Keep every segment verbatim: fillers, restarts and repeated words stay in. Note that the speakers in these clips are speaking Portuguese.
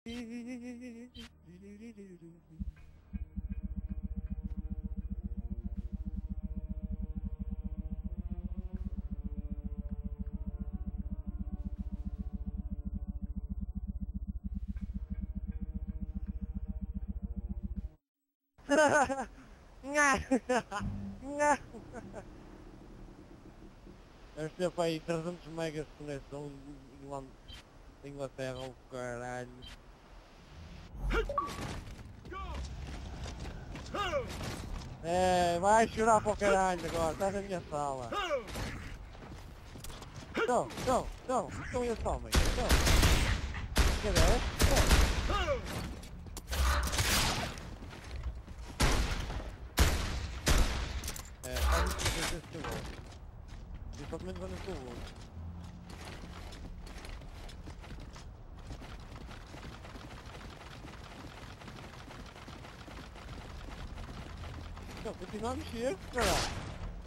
Deve ter para aí trezentos megas de conexão em Inglaterra, o caralho. É, vai chorar para o caralho agora, estás na minha sala. Não, não, não, não esse homem, não. Cadê? Não. É, faz isso que eu estou bom. Eu só também não estou bom. Não, continua a mexer, caralho.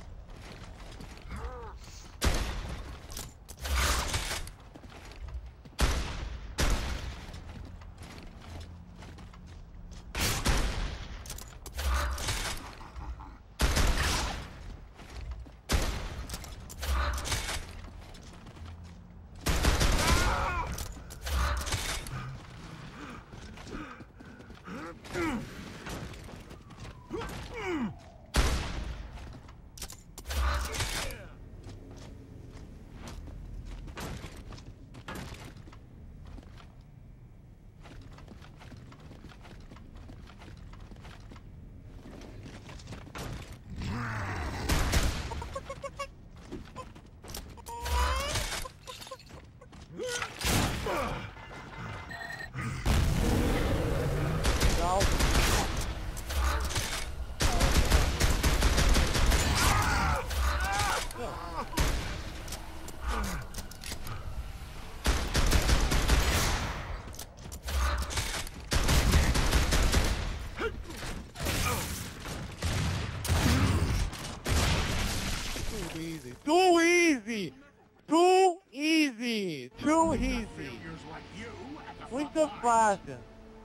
Easy. Too easy! Too easy! Too easy! Muito fácil!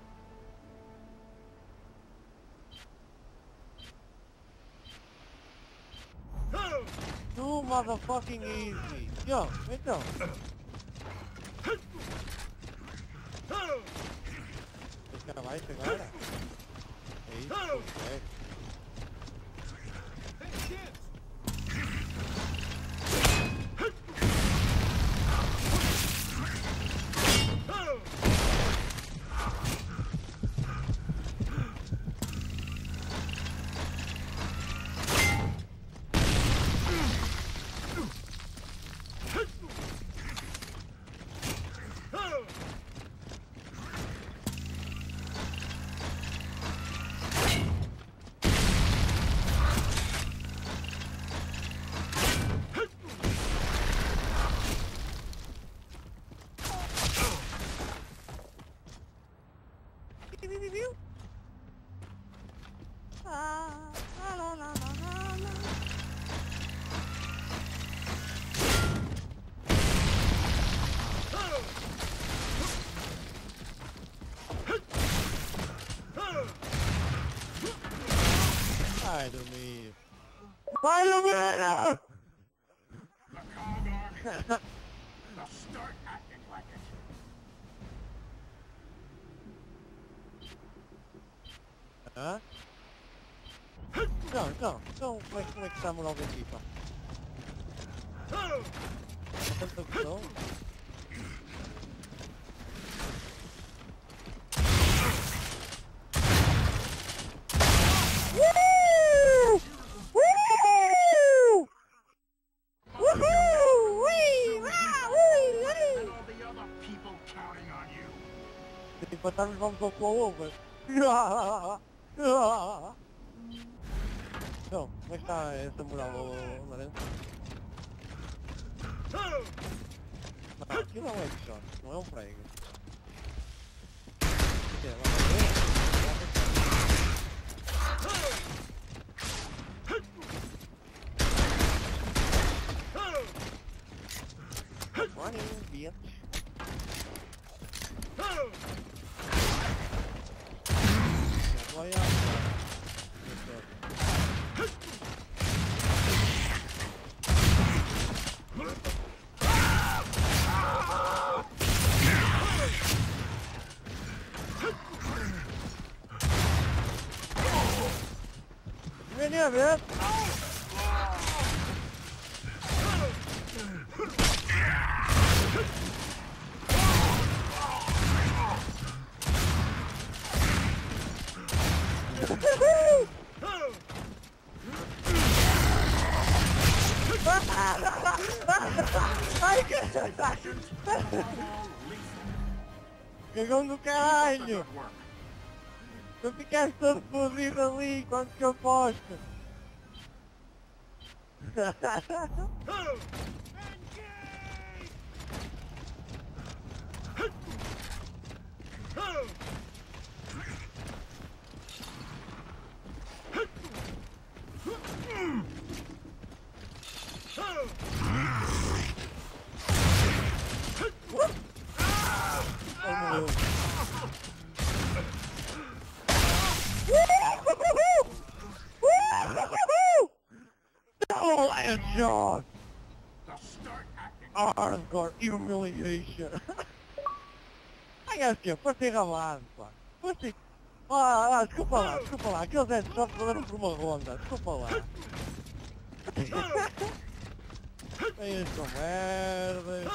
Too motherfucking easy! Yo, então! Esse cara vai agora? É isso, é. Ah, la la la la la. Vai dormir. Vai dormir! Start acting like it. Hã? Não, não, então como é, como é que está a moral da equipa? Tanta opção? Uhul! Uhul! Uhul! Ui! Ah! Ui! Ui! All the other people counting on you. Se empatarmos vamos ao flow-over. Então, como é que está essa moral, Lourenço? Não, aqui não é headshot, não é um prego. Aqui é, lá vai ver. Morning, bitch. apoiar, cara. Vem a ver. Ai, cagão do caralho! Tu ficaste todo fodido ali quando que eu posto! Double headshot! Start acting. Hardcore humiliation! Ai, acho que foste enrabado, pá! Foste... Ah, ah, desculpa lá, desculpa lá, aqueles headshots foram por uma ronda, desculpa lá! Ei, esta merda!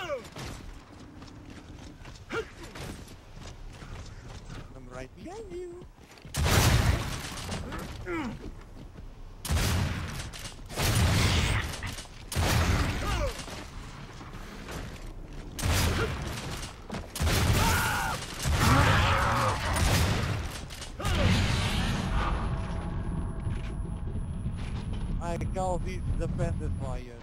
I'm right behind you! I call these the pacifiers.